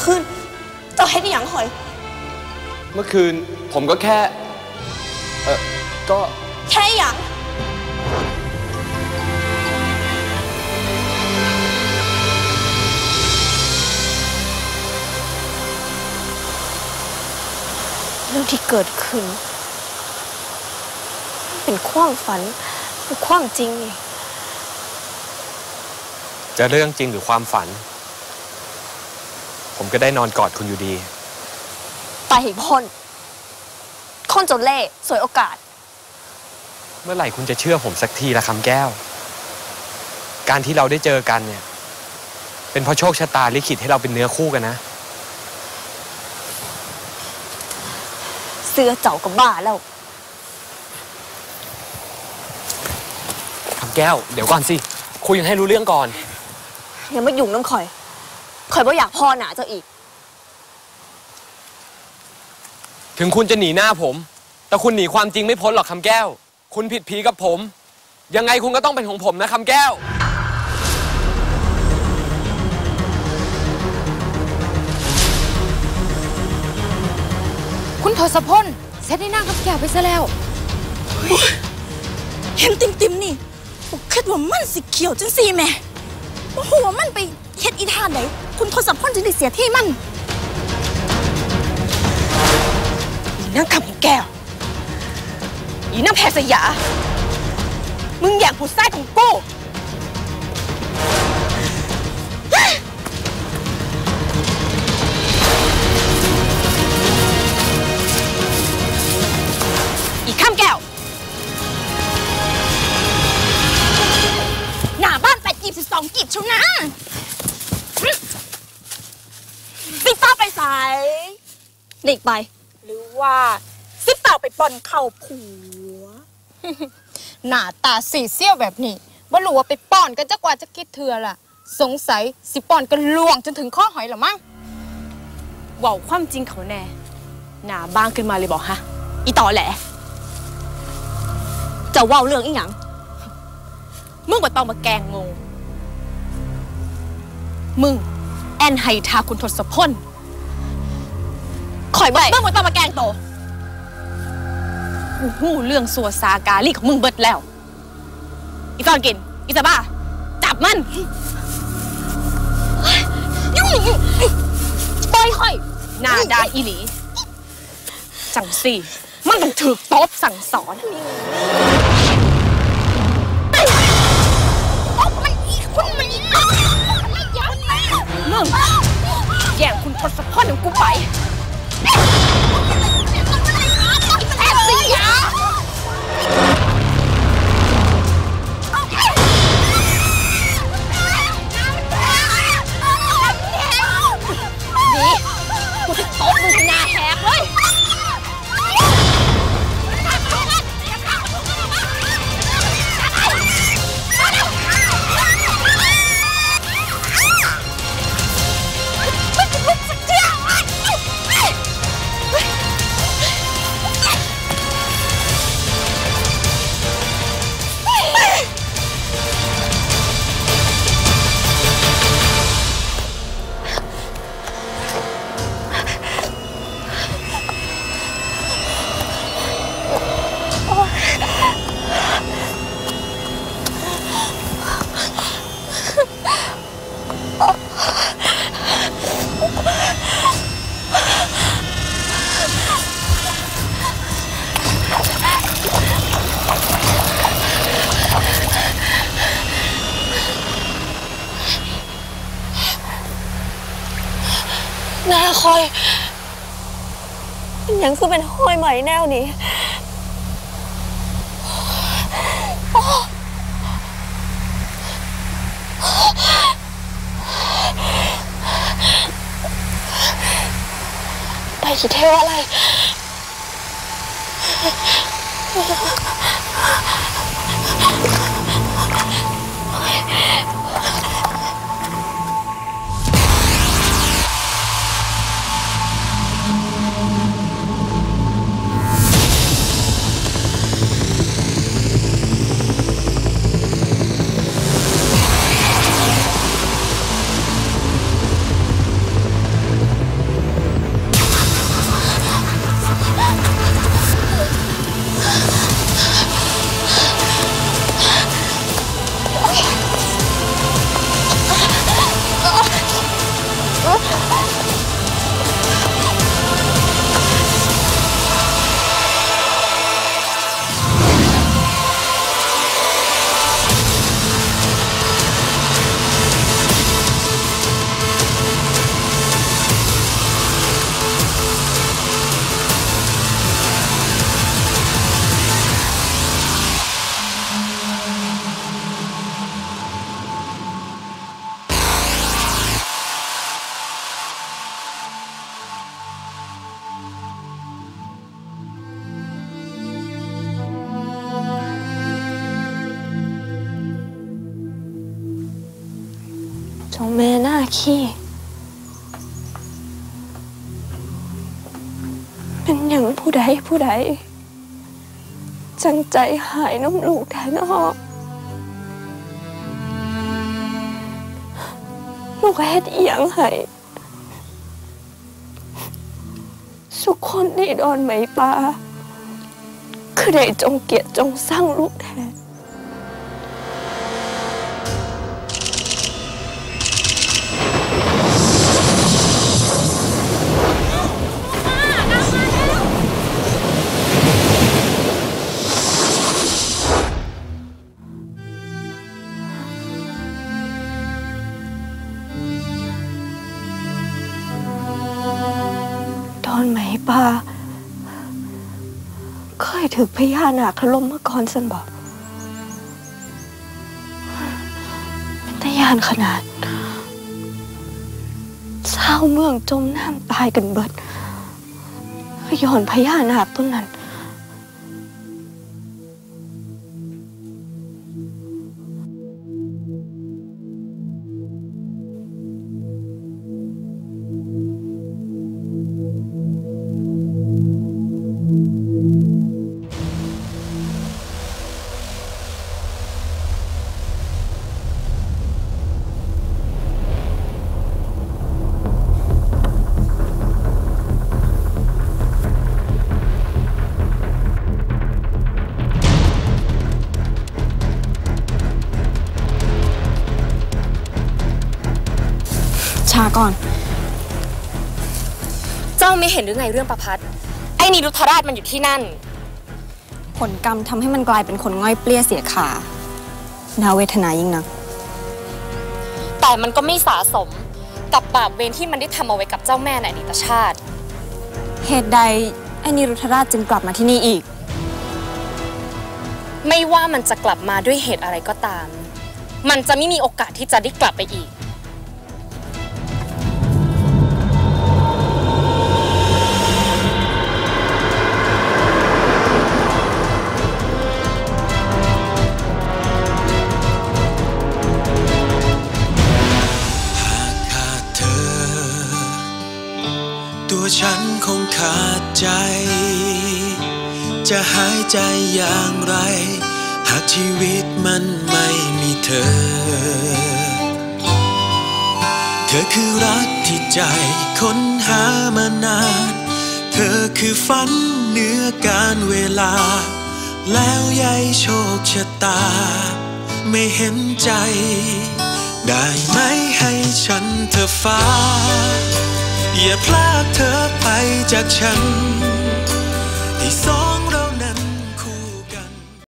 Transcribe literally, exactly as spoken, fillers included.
คืนเจ้าเฮ็ดอย่างหอยเมื่อคืนผมก็แค่เออก็แค่อย่างเรื่องที่เกิดขึ้นเป็นความฝันหรือความจริงนี่จะเรื่องจริงหรือความฝันผมก็ได้นอนกอดคุณอยู่ดีไปให้พ้นคนจนเล่สวยโอกาสเมื่อไหร่คุณจะเชื่อผมสักทีละคำแก้วการที่เราได้เจอกันเนี่ยเป็นเพราะโชคชะตาลิขิตให้เราเป็นเนื้อคู่กันนะเสื้อเจ้ากับบ้าแล้วคำแก้วเดี๋ยวก่อนสิคุยกันให้รู้เรื่องก่อนอย่ามายุ่งน้ำข่อยข่อยบ่อยากพ่อหนาเจ้าอีกถึงคุณจะหนีหน้าผมแต่คุณหนีความจริงไม่พ้นหรอกคำแก้วคุณผิดผีกับผมยังไงคุณก็ต้องเป็นของผมนะคำแก้วคุณทศพลเซตให้นางคำแก้วไปซะแล้วเห็นติ่มๆนี่คิดว่ามันสิเขียวจังสี่แม่โอ้โหมันไปเฮ็ดอีท่าไหนคุณทศพลจึงได้เสียที่มันอีนางคำแก้วอีนางแพรสยามึงอย่างผู้ชายของกูอีคำแก้วหน้าบ้านแปดจีบสิบสองกีบชุนะสิฟ้าไปสายเด็กไปหรือว่าสิเต่าไปปอนเข่าผัวหน้าตาสีเซี่ยวแบบนี้ว่ารู้ว่าไปป้อนกันจะกว่าจะคิดเถื่อล่ะสงสัยสิป้อนกันล่วงจนถึงข้อหอยหรอมั้งเว่าความจริงเขาแน่หน้าบ้างขึ้นมาเลยบอกฮะอีต่อแหละจะเว้าเรื่องอีหยังมึงบ่ต้องมาแกงงงมึงแอนไฮทาคุณทศพลข่อยบ่มึงบ่ต้องมาแกงโตกูหู้เรื่องสัวซากาลีของมึงเบิดแล้วอีตอนกินอีตาบ้าจับมันยุ่งปล่อยข่อยหน้าดาอีหลีจังสี่มันต้องถูกตบสั่งสอนมึงแย่งคุณทศพลของกูไปแอบสิยาดีกูจะตบมึงหน้าแหกเลยหน้าคอยยังคือเป็นห้อยใหม่แนวนี้ไปคิดเทวอะไรคีเป็นอย่างผู้ใดผู้ใดจังใจหายน้ำลูกแทนออกลูกเฮ็ดอีหยังให้สุกคนในดอนไหมปลาคือได้จงเกียรติจงสร้างลูกแทนดอนไหมปลาเคยถึกพญานาคถล่มมาก่อนสันบอกเป็นตะยานขนาดชาวเมืองจมน้ำตายกันเบิดย้อนพญานาคต้นนั้นชาก่อนเจ้าไม่เห็นหรือไงเรื่องประพัดไอ้นิรุทธราชมันอยู่ที่นั่นผลกรรมทำให้มันกลายเป็นคนง่อยเปลี้ยเสียขาน่าเวทนายิ่งนักแต่มันก็ไม่สะสมกับบาปเวรที่มันได้ทำเอาไว้กับเจ้าแม่ในอดีตชาติเหตุใดไอ้นิรุทธราชจึงกลับมาที่นี่อีกไม่ว่ามันจะกลับมาด้วยเหตุอะไรก็ตาม มันจะไม่มีโอกาสที่จะได้กลับไปอีกตัวฉันคงขาดใจจะหายใจอย่างไรหากชีวิตมันไม่มีเธอเธอคือรักที่ใจค้นหามานานเธอคือฝันเหนือการเวลาแล้วยายโชคชะตาไม่เห็นใจได้ไหมให้ฉันเธอฟ้าอย่าพลากเธอไปจากฉันให้สอง